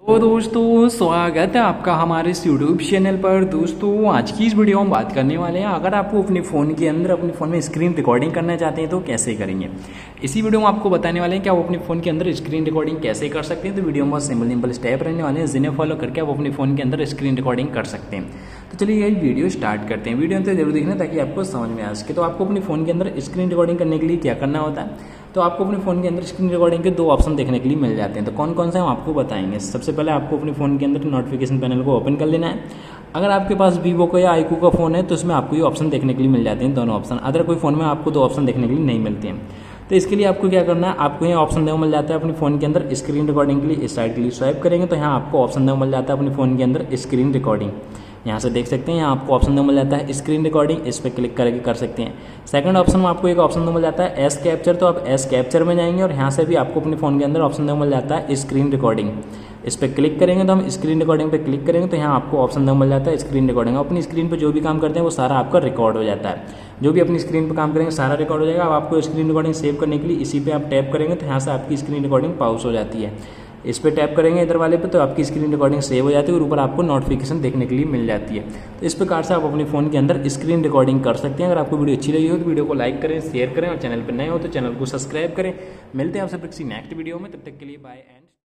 तो दोस्तों स्वागत है आपका हमारे इस यूट्यूब चैनल पर। दोस्तों आज की इस वीडियो में बात करने वाले हैं, अगर आपको अपने फ़ोन के अंदर अपने फ़ोन में स्क्रीन रिकॉर्डिंग करना चाहते हैं तो कैसे करेंगे। इसी वीडियो में आपको बताने वाले हैं कि आप अपने फ़ोन के अंदर स्क्रीन रिकॉर्डिंग कैसे कर सकते हैं। तो वीडियो में बहुत सिंपल स्टेप रहने वाले हैं, जिन्हें फॉलो करके आप अपने फ़ोन के अंदर स्क्रीन रिकॉर्डिंग कर सकते हैं। तो चलिए यही वीडियो स्टार्ट करते हैं। वीडियो तो जरूर देखना ताकि आपको समझ में आ सके। तो आपको अपने फ़ोन के अंदर स्क्रीन रिकॉर्डिंग करने के लिए क्या करना होता है, तो आपको अपने फ़ोन के अंदर स्क्रीन रिकॉर्डिंग के दो ऑप्शन देखने के लिए मिल जाते हैं। तो कौन कौन से हम आपको बताएंगे। सबसे पहले आपको अपने फ़ोन के अंदर नोटिफिकेशन पैनल को ओपन कर लेना है। अगर आपके पास वीवो का या आईक्यू का फ़ोन है तो उसमें आपको ये ऑप्शन देखने के लिए मिल जाते हैं, दोनों ऑप्शन। अदर कोई फ़ोन में आपको दो ऑप्शन देखने के लिए नहीं मिलते हैं। तो इसके लिए आपको क्या करना है, आपको यहाँ ऑप्शन देखो मिल जाता है अपने फ़ोन के अंदर स्क्रीन रिकॉर्डिंग के लिए। इस साइड के लिए स्वाइप करेंगे तो यहाँ आपको ऑप्शन देखो मिल जाता है अपने फ़ोन के अंदर स्क्रीन रिकॉर्डिंग। यहाँ से देख सकते हैं, यहाँ आपको ऑप्शन दो मिल जाता है स्क्रीन रिकॉर्डिंग, इस पर क्लिक करके कर सकते हैं। सेकंड ऑप्शन में आपको एक ऑप्शन दो मिल जाता है एस कैप्चर, तो आप एस कैप्चर में जाएंगे और यहाँ से भी आपको अपने फ़ोन के अंदर ऑप्शन दो मिल जाता है स्क्रीन रिकॉर्डिंग। इस पर क्लिक करेंगे तो हम स्क्रीन रिकॉर्डिंग पे क्लिक करेंगे तो यहाँ आपको ऑप्शन दो मिल जाता है स्क्रीन रिकॉर्डिंग। अपनी स्क्रीन पर जो भी काम करते हैं वो सारा आपका रिकॉर्ड हो जाता है। जो भी अपनी स्क्रीन पर काम करेंगे सारा रिकॉर्ड हो जाएगा। अब आपको स्क्रीन रिकॉर्डिंग सेव करने के लिए इसी पे आप टैप करेंगे तो यहाँ से आपकी स्क्रीन रिकॉर्डिंग पॉज हो जाती है। इस पर टैप करेंगे इधर वाले पे तो आपकी स्क्रीन रिकॉर्डिंग सेव हो जाती है और ऊपर आपको नोटिफिकेशन देखने के लिए मिल जाती है। तो इस प्रकार से आप अपने फ़ोन के अंदर स्क्रीन रिकॉर्डिंग कर सकते हैं। अगर आपको वीडियो अच्छी लगी हो तो वीडियो को लाइक करें, शेयर करें और चैनल पर नए हो तो चैनल को सब्सक्राइब करें। मिलते हैं आपसे किसी नेक्स्ट वीडियो में, तब तक के लिए बाय एंड